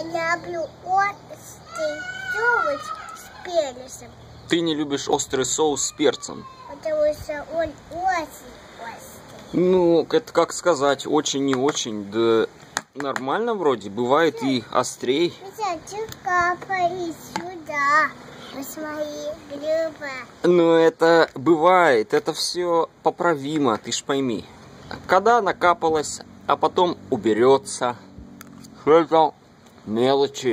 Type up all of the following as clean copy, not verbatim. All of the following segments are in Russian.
люблю острый соус с перцем. Ты не любишь острый соус с перцем? Потому что он очень острый. Ну, это как сказать, очень не очень. Да нормально вроде, бывает и острей. Кстати, капай сюда. Посмотри, грибы. Ну, это бывает, это все поправимо, ты ж пойми. Когда накапалось, а потом уберется. Это мелочи.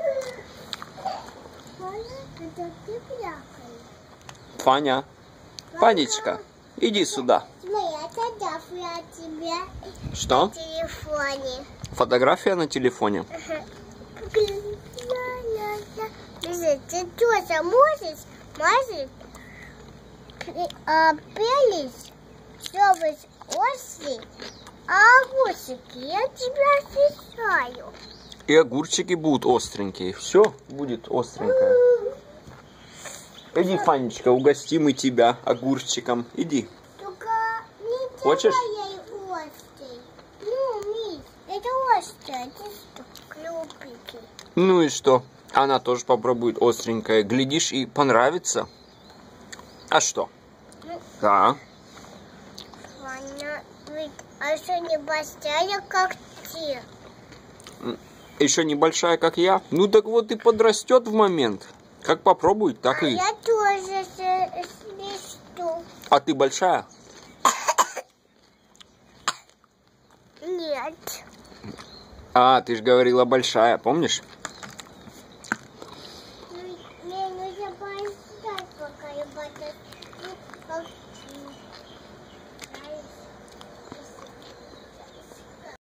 Это ты плакаешь. Фаня, Фанечка, иди сюда. Моя фотография тебе Что? на телефоне. Фотография на телефоне? Ты тоже можешь перец, чтобы острый, а огурчики я тебя встречаю. И огурчики будут остренькие. Все будет остренькое. Иди, Фанечка, угостим и тебя огурчиком. Иди. Только не Хочешь? давай ей острый. Ну, Миш, это острый, это что, клюпики. Ну и что? Она тоже попробует остренькое. Глядишь, и понравится. А что? Да. Ваня, ведь еще не большая, как те. Еще небольшая, как я. Ну так вот и подрастет в момент. Как попробует, так и... Я тоже свисту. А ты большая? Нет. А, ты же говорила большая, помнишь?